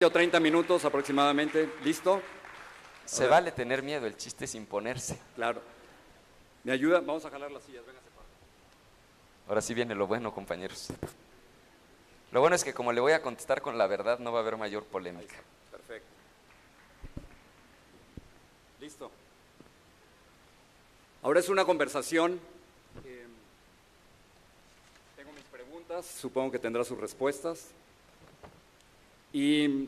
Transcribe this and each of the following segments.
o 30 minutos aproximadamente. ¿Listo? Se vale tener miedo, el chiste es imponerse. Claro. ¿Me ayuda? Vamos a jalar las sillas, véngase para acá. Ahora sí viene lo bueno, compañeros. Lo bueno es que como le voy a contestar con la verdad, no va a haber mayor polémica. Perfecto. Listo. Ahora es una conversación. Tengo mis preguntas, supongo que tendrá sus respuestas. Y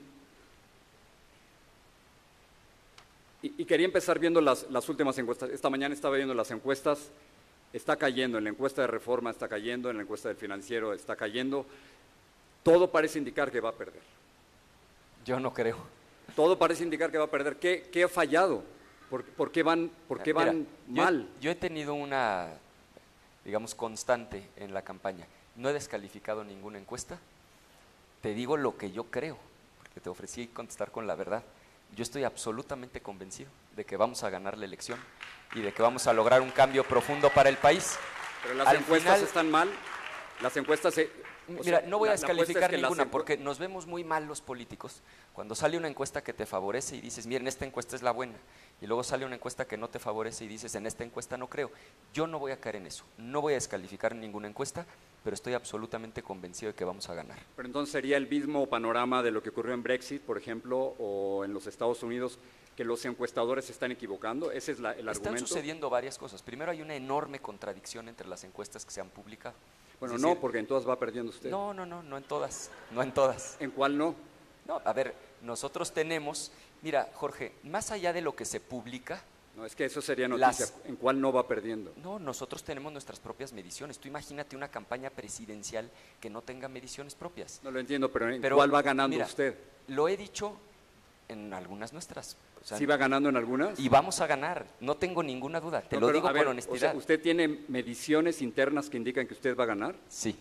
quería empezar viendo las últimas encuestas. Esta mañana estaba viendo las encuestas. Está cayendo, en la encuesta de Reforma está cayendo, en la encuesta del Financiero está cayendo. Todo parece indicar que va a perder. Yo no creo. Todo parece indicar que va a perder. ¿Qué ha fallado? ¿Por qué van mal? Yo he tenido una, digamos, constante en la campaña. No he descalificado ninguna encuesta. Te digo lo que yo creo, porque te ofrecí contestar con la verdad. Yo estoy absolutamente convencido de que vamos a ganar la elección y de que vamos a lograr un cambio profundo para el país. Pero las encuestas están mal. Las encuestas... Mira, no voy a descalificar ninguna porque nos vemos muy mal los políticos cuando sale una encuesta que te favorece y dices, miren, esta encuesta es la buena, y luego sale una encuesta que no te favorece y dices, en esta encuesta no creo. Yo no voy a caer en eso, no voy a descalificar ninguna encuesta, pero estoy absolutamente convencido de que vamos a ganar. Pero entonces sería el mismo panorama de lo que ocurrió en Brexit, por ejemplo, o en los Estados Unidos, que los encuestadores se están equivocando. ¿Ese es el argumento? Están sucediendo varias cosas. Primero, hay una enorme contradicción entre las encuestas que se han publicado. Bueno, es decir, no, porque en todas va perdiendo usted. No en todas, no en todas. ¿En cuál no? No, a ver, nosotros tenemos, mira, Jorge, más allá de lo que se publica. No, es que eso sería noticia. ¿En cuál no va perdiendo? No, nosotros tenemos nuestras propias mediciones. Tú imagínate una campaña presidencial que no tenga mediciones propias. No lo entiendo, pero ¿en cuál va ganando mira, usted? Lo he dicho en algunas nuestras. O sea, ¿sí va ganando en algunas? Y vamos a ganar, no tengo ninguna duda, te lo digo con honestidad. O sea, ¿usted tiene mediciones internas que indican que usted va a ganar? Sí.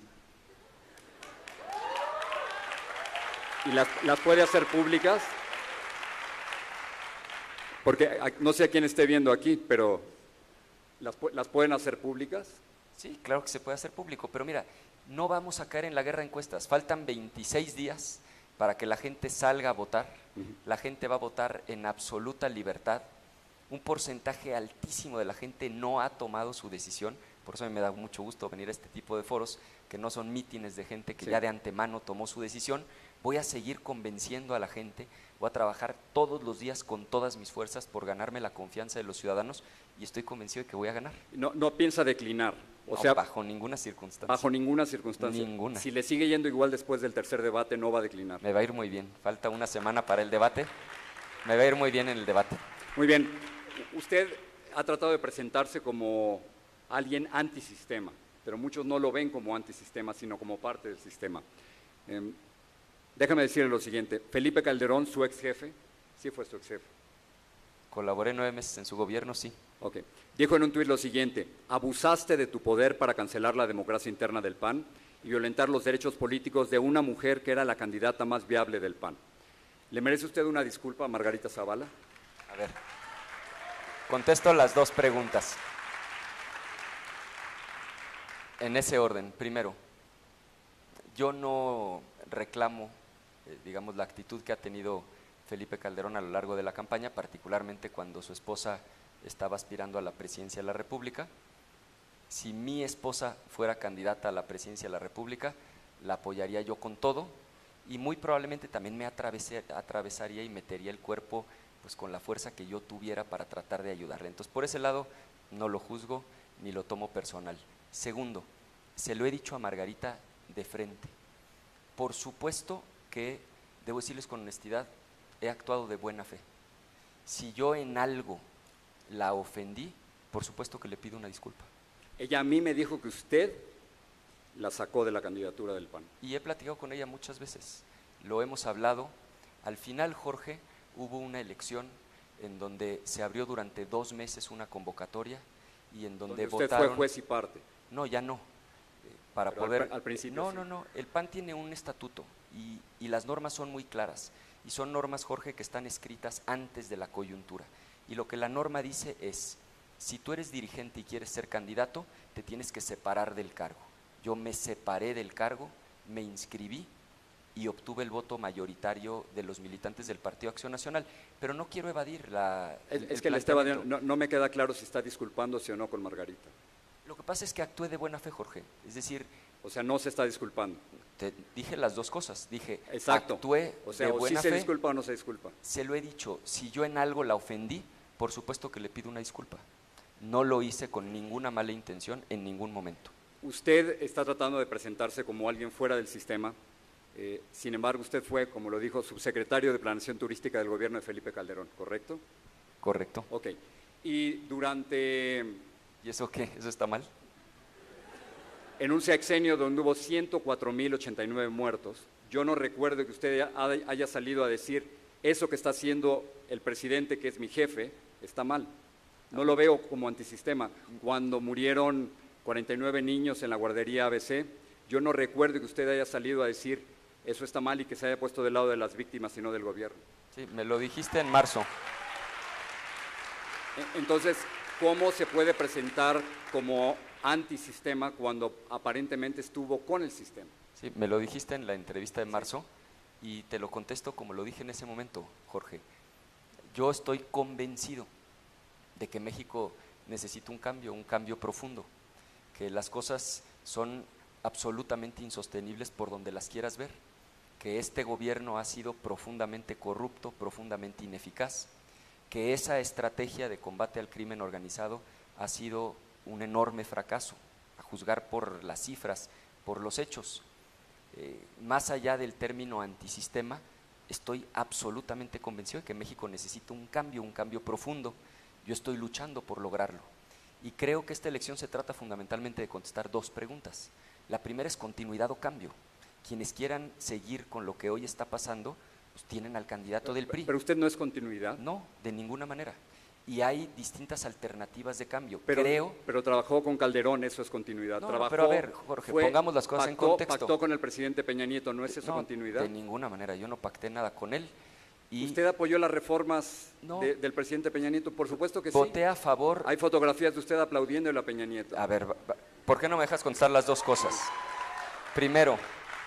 ¿Y las puede hacer públicas? Porque no sé a quién esté viendo aquí, pero ¿las pueden hacer públicas? Sí, claro que se puede hacer público, pero mira, no vamos a caer en la guerra de encuestas. Faltan 26 días para que la gente salga a votar. La gente va a votar en absoluta libertad. Un porcentaje altísimo de la gente no ha tomado su decisión. Por eso me da mucho gusto venir a este tipo de foros, que no son mítines de gente que ya de antemano tomó su decisión. Voy a seguir convenciendo a la gente, voy a trabajar todos los días con todas mis fuerzas por ganarme la confianza de los ciudadanos y estoy convencido de que voy a ganar. No piensa declinar. O sea, bajo ninguna circunstancia. Bajo ninguna circunstancia. Ninguna. Si le sigue yendo igual después del tercer debate, no va a declinar. Me va a ir muy bien. Falta una semana para el debate. Me va a ir muy bien en el debate. Muy bien. Usted ha tratado de presentarse como alguien antisistema, pero muchos no lo ven como antisistema, sino como parte del sistema. Déjame decirle lo siguiente. Felipe Calderón, su ex jefe, sí fue su ex jefe. Colaboré 9 meses en su gobierno, sí. Ok. Dijo en un tuit lo siguiente: abusaste de tu poder para cancelar la democracia interna del PAN y violentar los derechos políticos de una mujer que era la candidata más viable del PAN. ¿Le merece usted una disculpa a Margarita Zavala? A ver, contesto las dos preguntas. En ese orden. Primero, yo no reclamo, digamos, la actitud que ha tenido Felipe Calderón a lo largo de la campaña, particularmente cuando su esposa estaba aspirando a la presidencia de la República. Si mi esposa fuera candidata a la presidencia de la República, la apoyaría yo con todo y muy probablemente también me atravesaría y metería el cuerpo pues con la fuerza que yo tuviera para tratar de ayudarle. Entonces, por ese lado, no lo juzgo ni lo tomo personal. Segundo, se lo he dicho a Margarita de frente. Por supuesto que, debo decirles con honestidad, he actuado de buena fe. Si yo en algo la ofendí, por supuesto que le pido una disculpa. Ella a mí me dijo que usted la sacó de la candidatura del PAN. Y he platicado con ella muchas veces, lo hemos hablado. Al final, Jorge, hubo una elección en donde se abrió durante 2 meses una convocatoria y en donde usted votaron… fue juez y parte. No, ya no. Para pero poder… al principio No, el PAN tiene un estatuto y las normas son muy claras. Y son normas, Jorge, que están escritas antes de la coyuntura. Y lo que la norma dice es, si tú eres dirigente y quieres ser candidato, te tienes que separar del cargo. Yo me separé del cargo, me inscribí y obtuve el voto mayoritario de los militantes del Partido Acción Nacional, pero no quiero evadir la… Es que le estaba diciendo, no me queda claro si está disculpándose o no con Margarita. Lo que pasa es que actué de buena fe, Jorge, es decir… O sea, no se está disculpando. Te dije las dos cosas, dije, Exacto. actué o sea, de o buena sí se fe, disculpa o no se disculpa. se lo he dicho, si yo en algo la ofendí, por supuesto que le pido una disculpa. No lo hice con ninguna mala intención en ningún momento. Usted está tratando de presentarse como alguien fuera del sistema, sin embargo usted fue, como lo dijo, subsecretario de Planeación Turística del gobierno de Felipe Calderón, ¿correcto? Correcto. Ok. Y durante… ¿Y eso qué? ¿Eso está mal? En un sexenio donde hubo 104.089 muertos, yo no recuerdo que usted haya salido a decir eso que está haciendo el presidente, que es mi jefe, está mal. No lo veo como antisistema. Cuando murieron 49 niños en la guardería ABC, yo no recuerdo que usted haya salido a decir eso está mal y que se haya puesto del lado de las víctimas y no del gobierno. Sí, me lo dijiste en marzo. Entonces, ¿cómo se puede presentar como antisistema cuando aparentemente estuvo con el sistema? Sí, me lo dijiste en la entrevista de marzo y te lo contesto como lo dije en ese momento, Jorge. Yo estoy convencido de que México necesita un cambio profundo, que las cosas son absolutamente insostenibles por donde las quieras ver, que este gobierno ha sido profundamente corrupto, profundamente ineficaz, que esa estrategia de combate al crimen organizado ha sido un enorme fracaso, a juzgar por las cifras, por los hechos. Más allá del término antisistema, estoy absolutamente convencido de que México necesita un cambio profundo. Yo estoy luchando por lograrlo. Y creo que esta elección se trata fundamentalmente de contestar dos preguntas. La primera es continuidad o cambio. Quienes quieran seguir con lo que hoy está pasando, pues tienen al candidato del PRI. ¿Pero usted no es continuidad? No, de ninguna manera. Y hay distintas alternativas de cambio. Pero trabajó con Calderón, eso es continuidad. No, pero a ver, Jorge, pongamos las cosas en contexto. Pactó con el presidente Peña Nieto, ¿no es eso continuidad? De ninguna manera, yo no pacté nada con él. Y ¿usted apoyó las reformas del presidente Peña Nieto? Por supuesto que sí. Voté a favor. Hay fotografías de usted aplaudiendo a Peña Nieto. A ver, ¿por qué no me dejas contestar las dos cosas? Primero,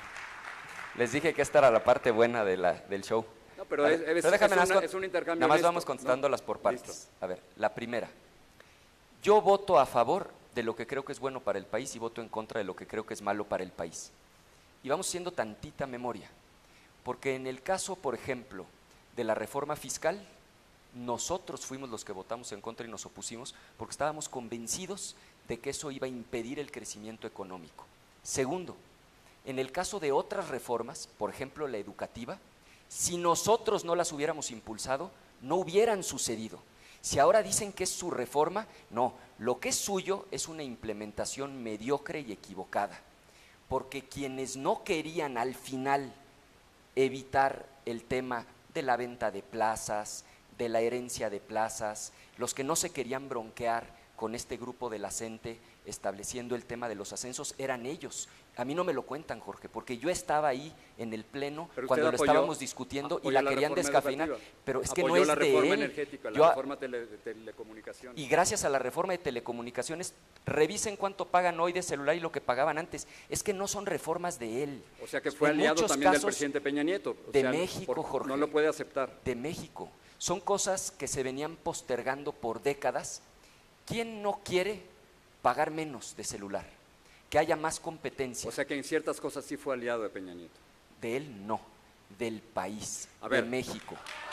les dije que esta era la parte buena del show. No, pero déjame es un intercambio. Nada más honesto, vamos contestándolas por partes. Listo. A ver, la primera. Yo voto a favor de lo que creo que es bueno para el país y voto en contra de lo que creo que es malo para el país. Y vamos haciendo tantita memoria. Porque en el caso, por ejemplo, de la reforma fiscal, nosotros fuimos los que votamos en contra y nos opusimos porque estábamos convencidos de que eso iba a impedir el crecimiento económico. Segundo, en el caso de otras reformas, por ejemplo la educativa, si nosotros no las hubiéramos impulsado, no hubieran sucedido. Si ahora dicen que es su reforma, no, lo que es suyo es una implementación mediocre y equivocada, porque quienes no querían al final evitar el tema de la venta de plazas, de la herencia de plazas, los que no se querían bronquear con este grupo de la CENTE estableciendo el tema de los ascensos eran ellos. A mí no me lo cuentan, Jorge, porque yo estaba ahí en el pleno cuando lo estábamos discutiendo y la querían descafeinar, pero es que no es la de reforma él. energética, la reforma de telecomunicaciones. Y gracias a la reforma de telecomunicaciones, revisen cuánto pagan hoy de celular y lo que pagaban antes. Es que no son reformas de él. O sea que fue aliado también del presidente Peña Nieto. De México, Jorge. No lo puede aceptar. De México. Son cosas que se venían postergando por décadas. ¿Quién no quiere pagar menos de celular? Que haya más competencia. O sea que en ciertas cosas sí fue aliado de Peña Nieto. De él no, del país, de México.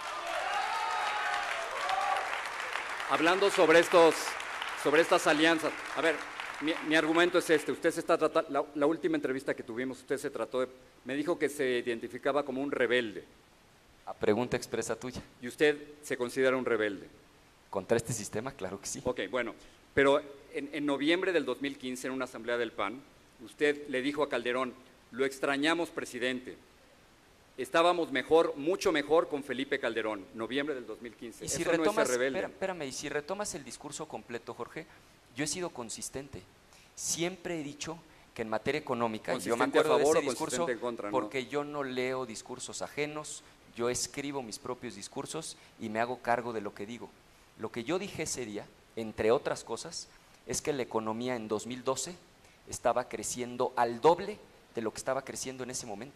Hablando sobre estas alianzas, a ver, mi argumento es este. Usted se está tratando, la última entrevista que tuvimos, me dijo que se identificaba como un rebelde. A pregunta expresa tuya. ¿Y usted se considera un rebelde? ¿Contra este sistema? Claro que sí. Ok, bueno, pero en noviembre del 2015, en una asamblea del PAN, usted le dijo a Calderón, lo extrañamos, presidente, estábamos mejor, mucho mejor con Felipe Calderón, noviembre del 2015. Y si eso retomas, no es ser rebelde. Espérame, y si retomas el discurso completo, Jorge, yo he sido consistente. Siempre he dicho que en materia económica, yo me acuerdo de ese discurso porque yo no leo discursos ajenos, yo escribo mis propios discursos y me hago cargo de lo que digo. Lo que yo dije ese día, entre otras cosas, es que la economía en 2012 estaba creciendo al doble de lo que estaba creciendo en ese momento.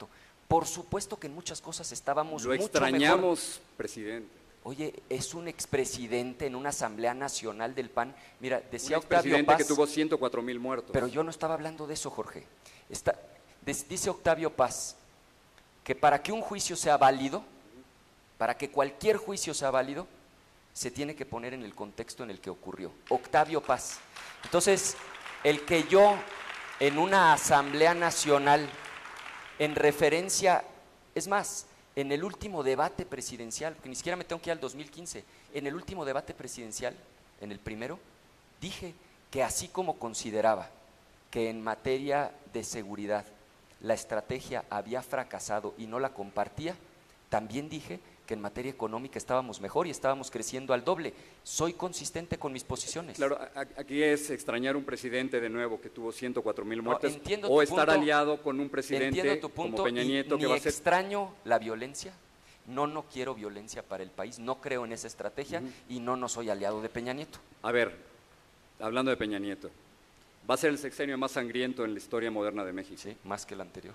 Por supuesto que en muchas cosas estábamos Lo mucho extrañamos, mejor. presidente. Oye, es un expresidente en una Asamblea Nacional del PAN. Mira, decía Un Octavio expresidente Paz, que tuvo 104,000 muertos. pero yo no estaba hablando de eso, Jorge. Dice Octavio Paz que para que un juicio sea válido, para que cualquier juicio sea válido, se tiene que poner en el contexto en el que ocurrió. Octavio Paz. Entonces, el que yo en una Asamblea Nacional, en referencia, es más, en el último debate presidencial, porque ni siquiera me tengo que ir al 2015, en el último debate presidencial, en el primero, dije que así como consideraba que en materia de seguridad la estrategia había fracasado y no la compartía, también dije que en materia económica estábamos mejor y estábamos creciendo al doble. Soy consistente con mis posiciones. Claro, aquí es extrañar un presidente de nuevo que tuvo 104,000 muertos, entiendo o tu estar punto, aliado con un presidente como Peña Nieto que va a ser… extraño la violencia, no quiero violencia para el país, no creo en esa estrategia y no soy aliado de Peña Nieto. A ver, hablando de Peña Nieto, va a ser el sexenio más sangriento en la historia moderna de México. Sí, más que el anterior.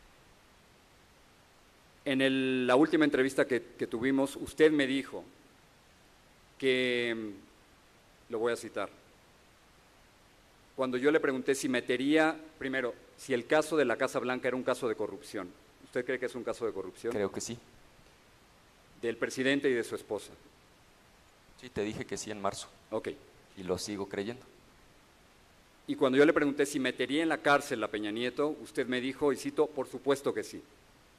En la última entrevista que tuvimos, usted me dijo que, lo voy a citar, cuando yo le pregunté si metería, primero, si el caso de la Casa Blanca era un caso de corrupción. ¿Usted cree que es un caso de corrupción? Creo que sí. Del presidente y de su esposa. Sí, te dije que sí en marzo. Ok. Y lo sigo creyendo. Y cuando yo le pregunté si metería en la cárcel a Peña Nieto, usted me dijo, y cito, por supuesto que sí.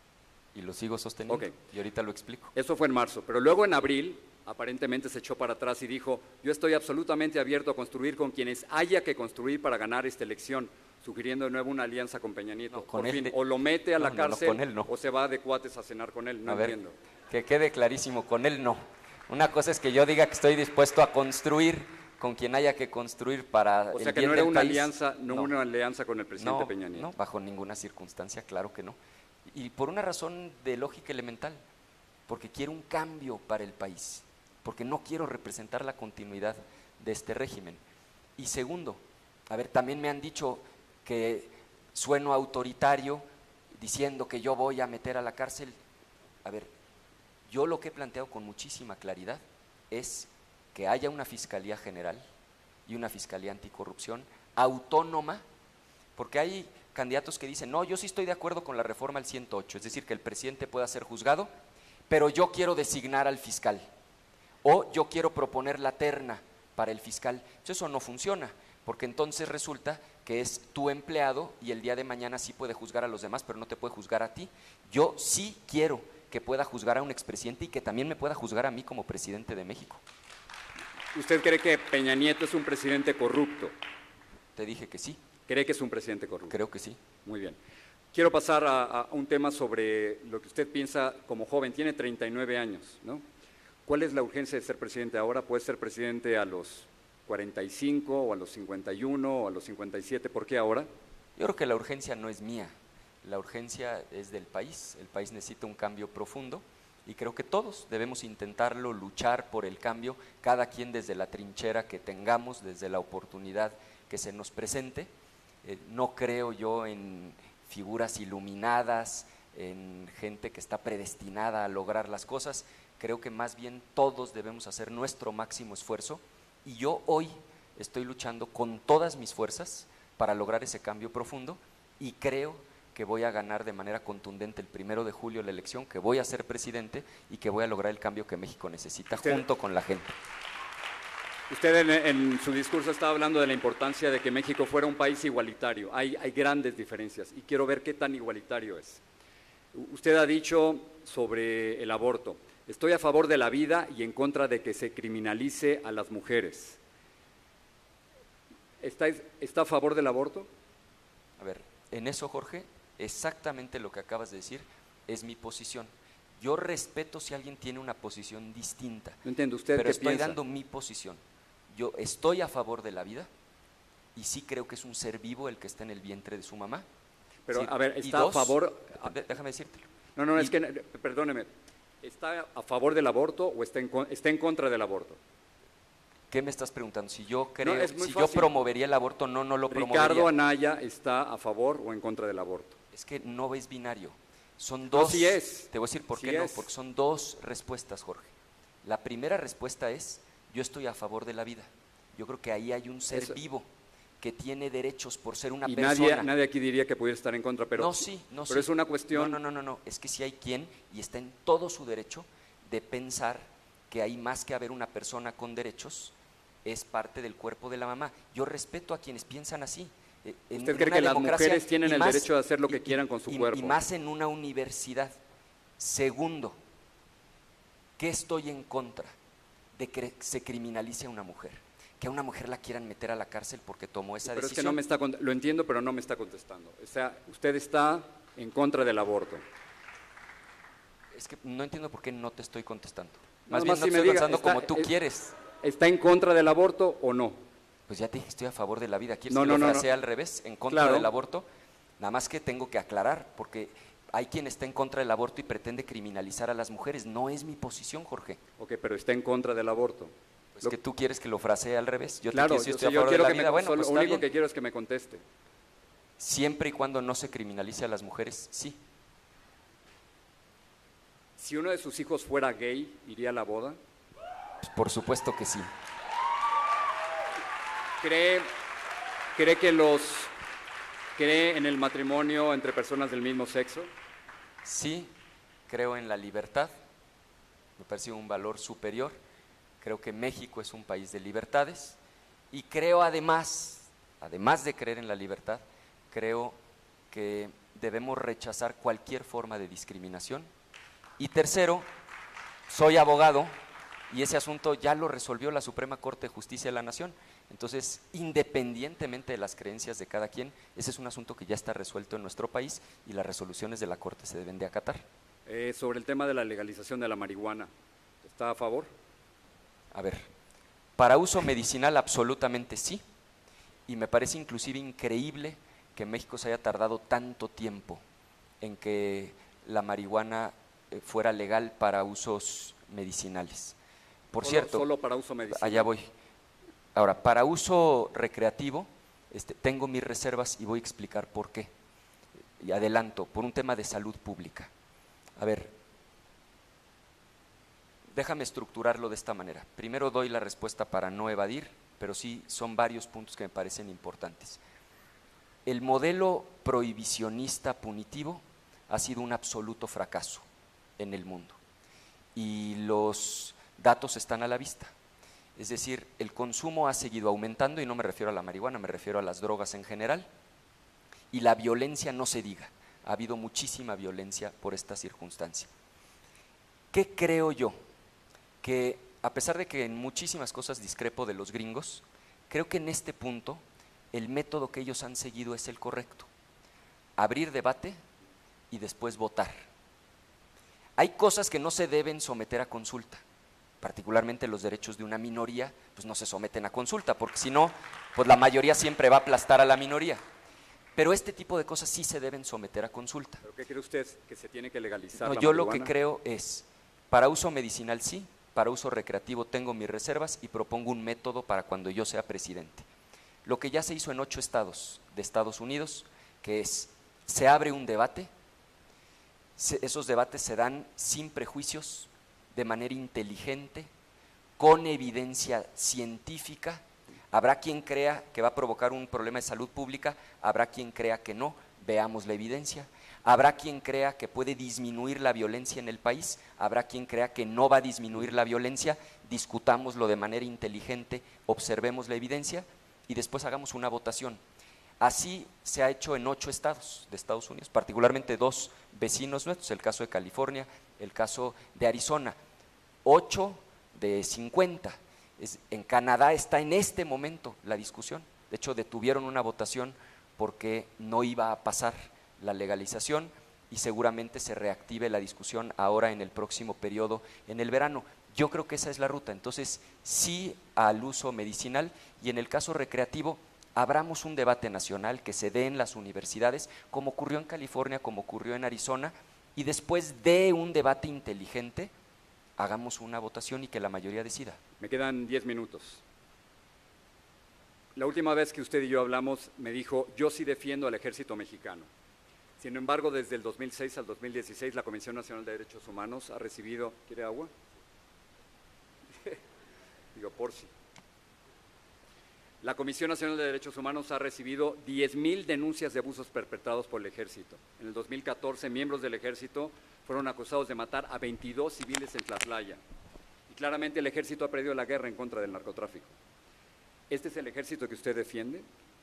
Y lo sigo sosteniendo. Ok. Y ahorita lo explico. Eso fue en marzo, pero luego en abril aparentemente se echó para atrás y dijo, yo estoy absolutamente abierto a construir con quienes haya que construir para ganar esta elección, sugiriendo de nuevo una alianza con Peña Nieto. No, con Por él fin, o lo mete a la cárcel con él no. o se va de cuates a cenar con él, no a ver, entiendo. que quede clarísimo, con él no. Una cosa es que yo diga que estoy dispuesto a construir con quien haya que construir para O sea el que bien no era del una país. alianza, una alianza con el presidente No, Peña Nieto. no, bajo ninguna circunstancia, claro que no. Y por una razón de lógica elemental, porque quiero un cambio para el país, porque no quiero representar la continuidad de este régimen. Y segundo, a ver, también me han dicho que sueno autoritario diciendo que yo voy a meter a la cárcel. A ver, yo lo que he planteado con muchísima claridad es que haya una Fiscalía General y una Fiscalía Anticorrupción autónoma, porque hay candidatos que dicen, no, yo sí estoy de acuerdo con la reforma al 108, es decir, que el presidente pueda ser juzgado, pero yo quiero designar al fiscal, o yo quiero proponer la terna para el fiscal. Entonces, eso no funciona, porque entonces resulta que es tu empleado y el día de mañana sí puede juzgar a los demás, pero no te puede juzgar a ti. Yo sí quiero que pueda juzgar a un expresidente y que también me pueda juzgar a mí como presidente de México. ¿Usted cree que Peña Nieto es un presidente corrupto? Te dije que sí. ¿Cree que es un presidente corrupto? Creo que sí. Muy bien. Quiero pasar a un tema sobre lo que usted piensa como joven. Tiene 39 años, ¿no? ¿Cuál es la urgencia de ser presidente ahora? ¿Puede ser presidente a los 45 o a los 51 o a los 57? ¿Por qué ahora? Yo creo que la urgencia no es mía, la urgencia es del país. El país necesita un cambio profundo y creo que todos debemos intentarlo, luchar por el cambio, cada quien desde la trinchera que tengamos, desde la oportunidad que se nos presente. No creo yo en figuras iluminadas, en gente que está predestinada a lograr las cosas. Creo que más bien todos debemos hacer nuestro máximo esfuerzo y yo hoy estoy luchando con todas mis fuerzas para lograr ese cambio profundo y creo que voy a ganar de manera contundente el 1 de julio la elección, que voy a ser presidente y que voy a lograr el cambio que México necesita junto con la gente. Usted en su discurso estaba hablando de la importancia de que México fuera un país igualitario. Hay grandes diferencias y quiero ver qué tan igualitario es. Usted ha dicho sobre el aborto, estoy a favor de la vida y en contra de que se criminalice a las mujeres. ¿Está a favor del aborto? A ver, en eso, Jorge, exactamente lo que acabas de decir es mi posición. Yo respeto si alguien tiene una posición distinta. No entiendo, ¿usted pero qué estoy piensa? dando mi posición. Yo estoy a favor de la vida y sí creo que es un ser vivo el que está en el vientre de su mamá. Pero, Sí. a ver, Y ¿está dos, a favor? Déjame decírtelo. No, es que, perdóneme, ¿está a favor del aborto o está en contra del aborto? ¿Qué me estás preguntando? Si yo creo, No, es muy si fácil. yo promovería el aborto, no lo promovería. ¿Ricardo Anaya está a favor o en contra del aborto? Es que no es binario. Son dos. sí es. Te voy a decir por Sí qué no, es. porque son dos respuestas, Jorge. La primera respuesta es, yo estoy a favor de la vida. Yo creo que ahí hay un ser Eso. vivo que tiene derechos por ser una Y persona. nadie aquí diría que pudiera estar en contra, pero, No, sí, no, pero sí. es una cuestión… No, es que sí hay quien, y está en todo su derecho, de pensar que hay más que haber una persona con derechos, es parte del cuerpo de la mamá. Yo respeto a quienes piensan así. ¿Usted cree que las mujeres tienen el derecho de hacer lo que quieran con su cuerpo? Y más en una universidad. Segundo, ¿qué estoy en contra? De que se criminalice a una mujer. Que a una mujer la quieran meter a la cárcel porque tomó esa Pero decisión. es que no me está, lo entiendo, pero no me está contestando. O sea, usted está en contra del aborto. Es que no entiendo por qué no te estoy contestando. Nada Más bien más no si te me estoy diga, contestando está- como tú quieres. ¿Está en contra del aborto o no? Pues ya te dije que estoy a favor de la vida. ¿Quieres No, que no, lo no, frasee no. al revés? En contra Claro. del aborto. Nada más que tengo que aclarar, porque hay quien está en contra del aborto y pretende criminalizar a las mujeres. No es mi posición, Jorge. Ok, pero está en contra del aborto. Pues que tú quieres que lo frasee al revés. Yo Claro, te quiero decir, yo, estoy a yo favor de quiero la que me vida. Bueno, solo- pues lo está único bien. que quiero es que me conteste. Siempre y cuando no se criminalice a las mujeres, sí. Si uno de sus hijos fuera gay, ¿iría a la boda? Pues por supuesto que sí. ¿Cree en el matrimonio entre personas del mismo sexo? Sí, creo en la libertad. Me parece un valor superior. Creo que México es un país de libertades. Y creo además de creer en la libertad, creo que debemos rechazar cualquier forma de discriminación. Y tercero, soy abogado y ese asunto ya lo resolvió la Suprema Corte de Justicia de la Nación. Entonces, independientemente de las creencias de cada quien, ese es un asunto que ya está resuelto en nuestro país y las resoluciones de la Corte se deben de acatar. Sobre el tema de la legalización de la marihuana, ¿está a favor? A ver, para uso medicinal absolutamente sí, y me parece inclusive increíble que México se haya tardado tanto tiempo en que la marihuana fuera legal para usos medicinales. Por cierto, Solo para uso medicinal. allá voy. Ahora, para uso recreativo, tengo mis reservas y voy a explicar por qué. Y adelanto, por un tema de salud pública. A ver, déjame estructurarlo de esta manera. Primero doy la respuesta para no evadir, pero sí son varios puntos que me parecen importantes. El modelo prohibicionista punitivo ha sido un absoluto fracaso en el mundo y los datos están a la vista. Es decir, el consumo ha seguido aumentando y no me refiero a la marihuana, me refiero a las drogas en general y la violencia no se diga. Ha habido muchísima violencia por esta circunstancia. ¿Qué creo yo? Que a pesar de que en muchísimas cosas discrepo de los gringos, creo que en este punto el método que ellos han seguido es el correcto. Abrir debate y después votar. Hay cosas que no se deben someter a consulta, particularmente los derechos de una minoría, pues no se someten a consulta, porque si no, pues la mayoría siempre va a aplastar a la minoría. Pero este tipo de cosas sí se deben someter a consulta. ¿Pero qué cree usted? ¿Que se tiene que legalizar No, la yo marihuana? lo que creo es, para uso medicinal sí, para uso recreativo tengo mis reservas y propongo un método para cuando yo sea presidente. Lo que ya se hizo en 8 estados de Estados Unidos, que es, se abre un debate, esos debates se dan sin prejuicios, de manera inteligente, con evidencia científica. Habrá quien crea que va a provocar un problema de salud pública, habrá quien crea que no, veamos la evidencia. Habrá quien crea que puede disminuir la violencia en el país, habrá quien crea que no va a disminuir la violencia, discutámoslo de manera inteligente, observemos la evidencia y después hagamos una votación. Así se ha hecho en 8 estados de Estados Unidos, particularmente 2 vecinos nuestros, el caso de California, el caso de Arizona. 8 de 50. En Canadá está en este momento la discusión. De hecho, detuvieron una votación porque no iba a pasar la legalización y seguramente se reactive la discusión ahora en el próximo periodo, en el verano. Yo creo que esa es la ruta. Entonces, sí al uso medicinal y en el caso recreativo, abramos un debate nacional que se dé en las universidades, como ocurrió en California, como ocurrió en Arizona, y después de un debate inteligente, hagamos una votación y que la mayoría decida. Me quedan 10 minutos. La última vez que usted y yo hablamos me dijo, yo sí defiendo al ejército mexicano. Sin embargo, desde el 2006 al 2016, la Comisión Nacional de Derechos Humanos ha recibido… ¿Quiere agua? Digo, por si. La Comisión Nacional de Derechos Humanos ha recibido 10,000 denuncias de abusos perpetrados por el Ejército. En el 2014, miembros del Ejército fueron acusados de matar a 22 civiles en Tlaxlaya. Y claramente el Ejército ha perdido la guerra en contra del narcotráfico. ¿Este es el Ejército que usted defiende?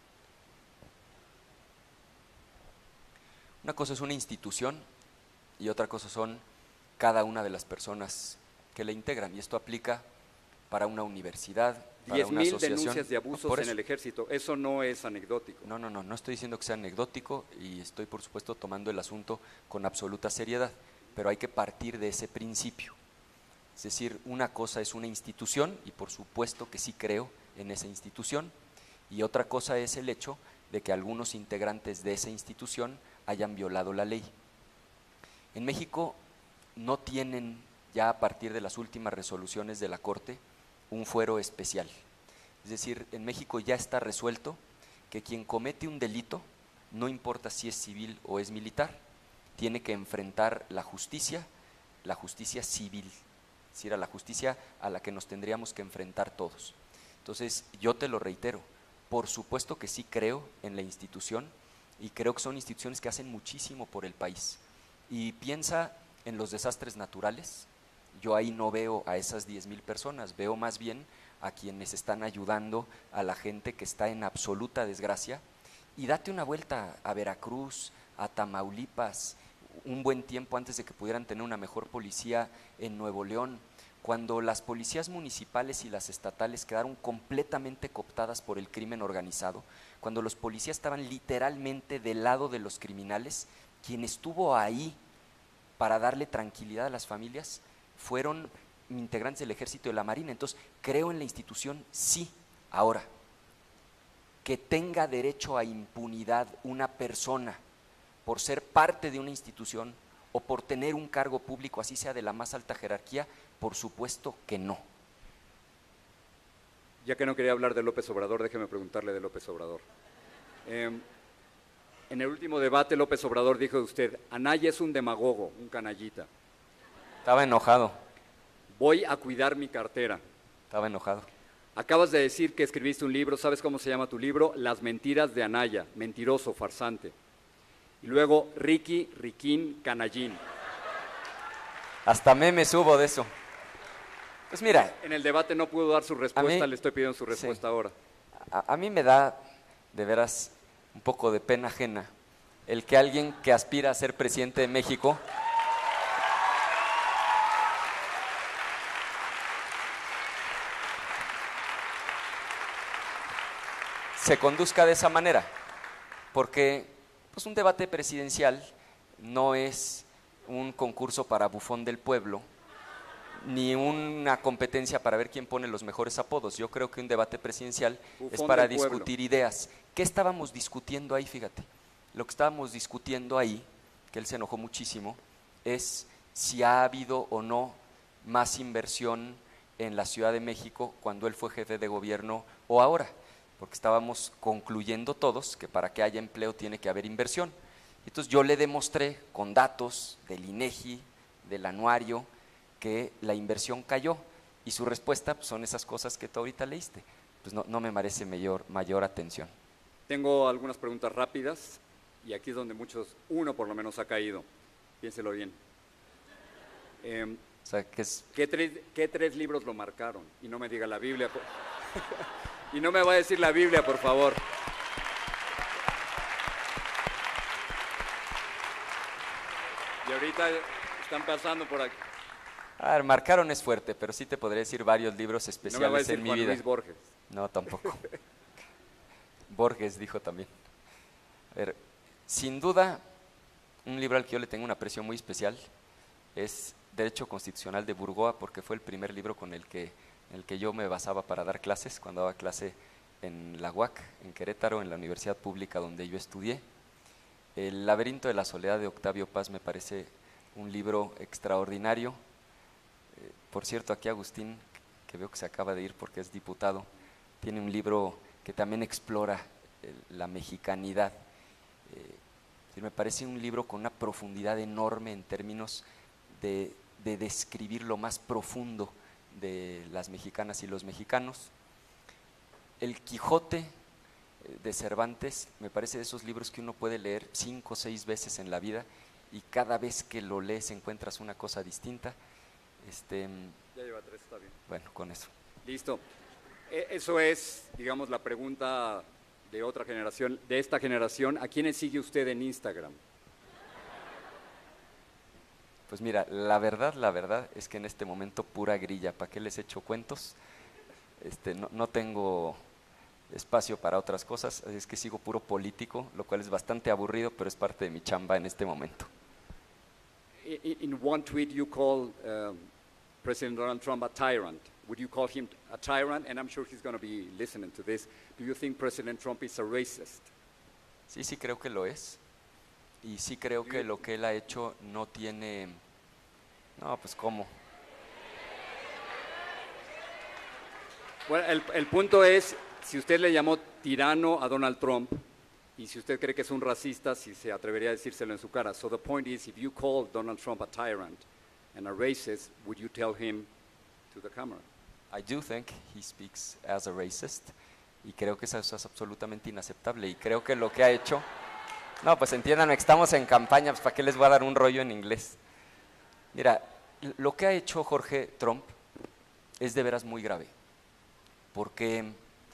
Una cosa es una institución y otra cosa son cada una de las personas que la integran, y esto aplica para una universidad, para una 10,000 asociación. denuncias de abusos en el Ejército, eso no es anecdótico. No estoy diciendo que sea anecdótico y estoy por supuesto tomando el asunto con absoluta seriedad, pero hay que partir de ese principio. Es decir, una cosa es una institución y por supuesto que sí creo en esa institución, y otra cosa es el hecho de que algunos integrantes de esa institución hayan violado la ley. En México no tienen, ya a partir de las últimas resoluciones de la Corte, un fuero especial. Es decir, en México ya está resuelto que quien comete un delito, no importa si es civil o es militar, tiene que enfrentar la justicia civil, es decir, a la justicia a la que nos tendríamos que enfrentar todos. Entonces, yo te lo reitero, por supuesto que sí creo en la institución y creo que son instituciones que hacen muchísimo por el país. Y piensa en los desastres naturales. Yo ahí no veo a esas 10,000 personas, veo más bien a quienes están ayudando a la gente que está en absoluta desgracia. Y date una vuelta a Veracruz, a Tamaulipas, un buen tiempo antes de que pudieran tener una mejor policía en Nuevo León, cuando las policías municipales y las estatales quedaron completamente cooptadas por el crimen organizado, cuando los policías estaban literalmente del lado de los criminales, quien estuvo ahí para darle tranquilidad a las familias fueron integrantes del Ejército y de la Marina. Entonces, creo en la institución, sí. Ahora, que tenga derecho a impunidad una persona por ser parte de una institución o por tener un cargo público, así sea de la más alta jerarquía, por supuesto que no. Ya que no quería hablar de López Obrador, déjeme preguntarle de López Obrador. En el último debate, López Obrador dijo de usted: Anaya es un demagogo, un canallita. Estaba enojado. Voy a cuidar mi cartera. Estaba enojado. Acabas de decir que escribiste un libro, ¿sabes cómo se llama tu libro? Las mentiras de Anaya, mentiroso, farsante. Y luego, Ricky, Riquín, Canallín. Hasta memes hubo de eso. Pues mira. En el debate no pudo dar su respuesta, le estoy pidiendo su respuesta ahora. A mí me da, de veras, un poco de pena ajena el que alguien que aspira a ser presidente de México se conduzca de esa manera, porque pues un debate presidencial no es un concurso para bufón del pueblo, ni una competencia para ver quién pone los mejores apodos. Yo creo que un debate presidencial es para discutir ideas. ¿Qué estábamos discutiendo ahí? Fíjate, lo que estábamos discutiendo ahí, que él se enojó muchísimo, es si ha habido o no más inversión en la Ciudad de México cuando él fue jefe de gobierno o ahora, porque estábamos concluyendo todos que para que haya empleo tiene que haber inversión. Entonces yo le demostré con datos del INEGI, del anuario, que la inversión cayó, y su respuesta pues, son esas cosas que tú ahorita leíste. Pues no me merece mayor atención. Tengo algunas preguntas rápidas, y aquí es donde uno por lo menos ha caído. Piénselo bien. O sea, ¿Qué tres libros lo marcaron? Y no me diga la Biblia. Y no me va a decir la Biblia, por favor. Y ahorita están pasando por aquí. A ver, marcaron es fuerte, pero sí te podría decir varios libros especiales no me va a decir en mi Juan vida. Luis Borges. No, tampoco. Borges dijo también. A ver, sin duda, un libro al que yo le tengo un aprecio muy especial es Derecho Constitucional de Burgoa, porque fue el primer libro en el que yo me basaba para dar clases, cuando daba clase en la UAC, en Querétaro, en la universidad pública donde yo estudié. El laberinto de la soledad de Octavio Paz me parece un libro extraordinario. Por cierto, aquí Agustín, que veo que se acaba de ir porque es diputado, tiene un libro que también explora la mexicanidad. Es decir, me parece un libro con una profundidad enorme en términos de describir lo más profundo de las mexicanas y los mexicanos. El Quijote de Cervantes me parece de esos libros que uno puede leer 5 o 6 veces en la vida y cada vez que lo lees encuentras una cosa distinta. Ya lleva 3, está bien. Bueno, con eso. Listo. Eso es, digamos, la pregunta de otra generación, de esta generación. ¿A quiénes sigue usted en Instagram? Pues mira, la verdad es que en este momento pura grilla. ¿Para qué les echo cuentos? No tengo espacio para otras cosas, así es que sigo puro político, lo cual es bastante aburrido, pero es parte de mi chamba en este momento. In one tweet you call President Donald Trump a tyrant. Would you call him a tyrant? And I'm sure he's going to be listening to this. Do you think President Trump is a racist? Sí creo que lo es. Y sí creo que lo que él ha hecho no tiene... No, pues ¿cómo? Bueno, el punto es, si usted le llamó tirano a Donald Trump, y si usted cree que es un racista, si se atrevería a decírselo en su cara. So the point is, if you call Donald Trump a tyrant and a racist, would you tell him to the camera? I do think he speaks as a racist, y creo que eso es absolutamente inaceptable, y creo que lo que ha hecho... No, pues entiéndanme que estamos en campaña, pues ¿para qué les voy a dar un rollo en inglés? Mira, lo que ha hecho Jorge Trump es de veras muy grave, porque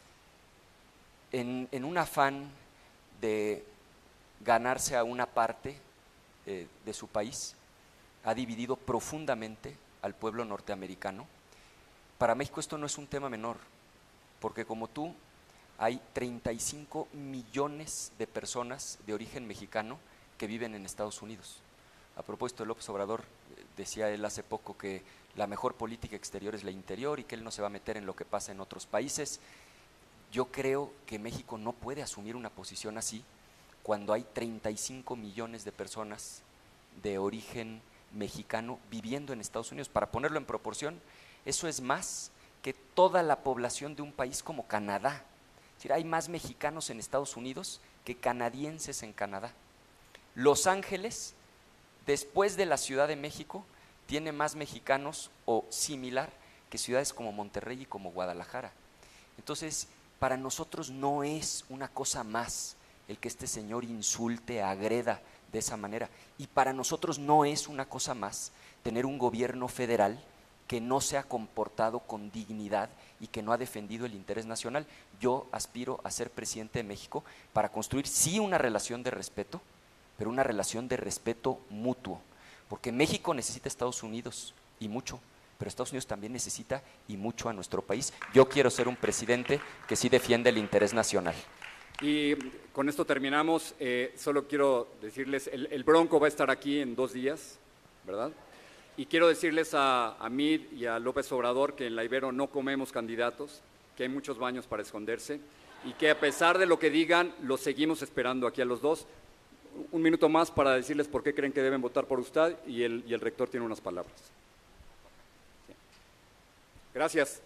en un afán de ganarse a una parte de su país, ha dividido profundamente al pueblo norteamericano. Para México esto no es un tema menor, porque como tú, hay 35 millones de personas de origen mexicano que viven en Estados Unidos. A propósito de López Obrador, decía él hace poco que la mejor política exterior es la interior y que él no se va a meter en lo que pasa en otros países. Yo creo que México no puede asumir una posición así cuando hay 35 millones de personas de origen mexicano viviendo en Estados Unidos. Para ponerlo en proporción, eso es más que toda la población de un país como Canadá. Es decir, hay más mexicanos en Estados Unidos que canadienses en Canadá. Los Ángeles, después de la Ciudad de México, tiene más mexicanos o similar que ciudades como Monterrey y como Guadalajara. Entonces, para nosotros no es una cosa más el que este señor insulte, agreda de esa manera. Y para nosotros no es una cosa más tener un gobierno federal que no se ha comportado con dignidad y que no ha defendido el interés nacional. Yo aspiro a ser presidente de México para construir sí una relación de respeto, pero una relación de respeto mutuo, porque México necesita a Estados Unidos y mucho, pero Estados Unidos también necesita y mucho a nuestro país. Yo quiero ser un presidente que sí defiende el interés nacional. Y con esto terminamos. Solo quiero decirles, el Bronco va a estar aquí en 2 días, ¿verdad? Y quiero decirles a Mid y a López Obrador que en la Ibero no comemos candidatos, que hay muchos baños para esconderse y que a pesar de lo que digan, los seguimos esperando aquí a los dos. Un minuto más para decirles por qué creen que deben votar por usted y el rector tiene unas palabras. Sí. Gracias.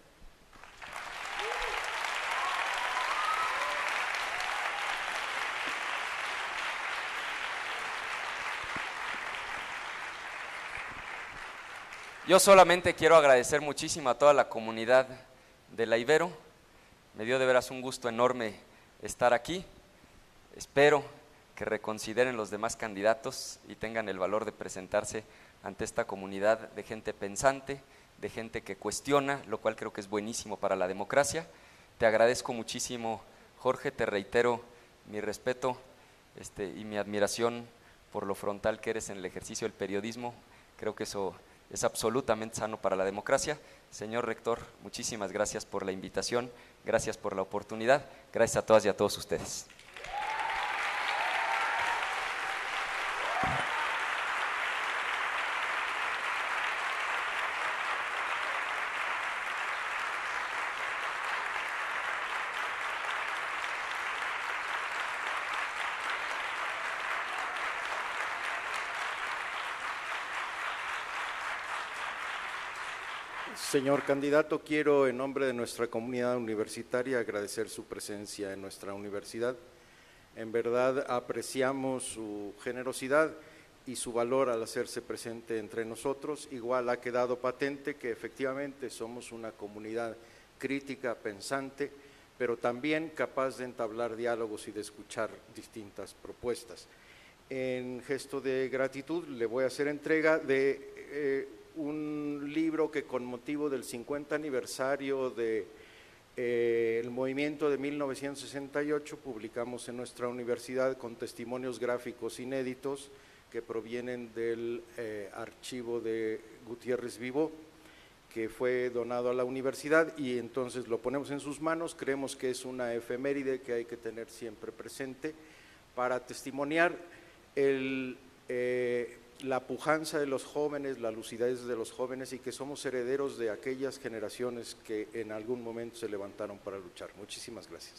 Yo solamente quiero agradecer muchísimo a toda la comunidad de la Ibero. Me dio de veras un gusto enorme estar aquí. Espero que reconsideren los demás candidatos y tengan el valor de presentarse ante esta comunidad de gente pensante, de gente que cuestiona, lo cual creo que es buenísimo para la democracia. Te agradezco muchísimo, Jorge, te reitero mi respeto y mi admiración por lo frontal que eres en el ejercicio del periodismo. Creo que eso es absolutamente sano para la democracia. Señor rector, muchísimas gracias por la invitación, gracias por la oportunidad, gracias a todas y a todos ustedes. Señor candidato, quiero en nombre de nuestra comunidad universitaria agradecer su presencia en nuestra universidad En verdad apreciamos su generosidad y su valor al hacerse presente entre nosotros. Igual ha quedado patente que efectivamente somos una comunidad crítica, pensante, pero también capaz de entablar diálogos y de escuchar distintas propuestas. En gesto de gratitud le voy a hacer entrega de un libro que con motivo del 50 aniversario de el movimiento de 1968 publicamos en nuestra universidad con testimonios gráficos inéditos que provienen del archivo de Gutiérrez Vivo, que fue donado a la universidad, y entonces lo ponemos en sus manos. Creemos que es una efeméride que hay que tener siempre presente para testimoniar la pujanza de los jóvenes, la lucidez de los jóvenes, y que somos herederos de aquellas generaciones que en algún momento se levantaron para luchar. Muchísimas gracias.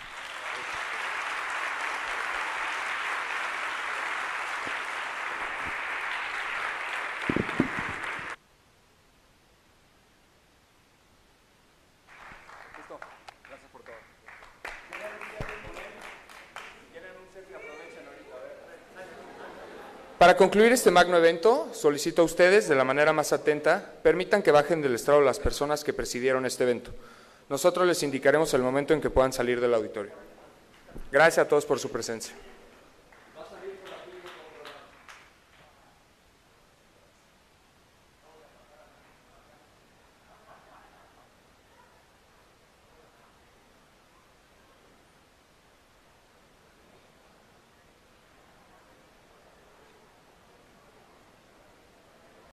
Gracias por todo. Para concluir este magno evento, solicito a ustedes, de la manera más atenta, permitan que bajen del estrado las personas que presidieron este evento. Nosotros les indicaremos el momento en que puedan salir del auditorio. Gracias a todos por su presencia.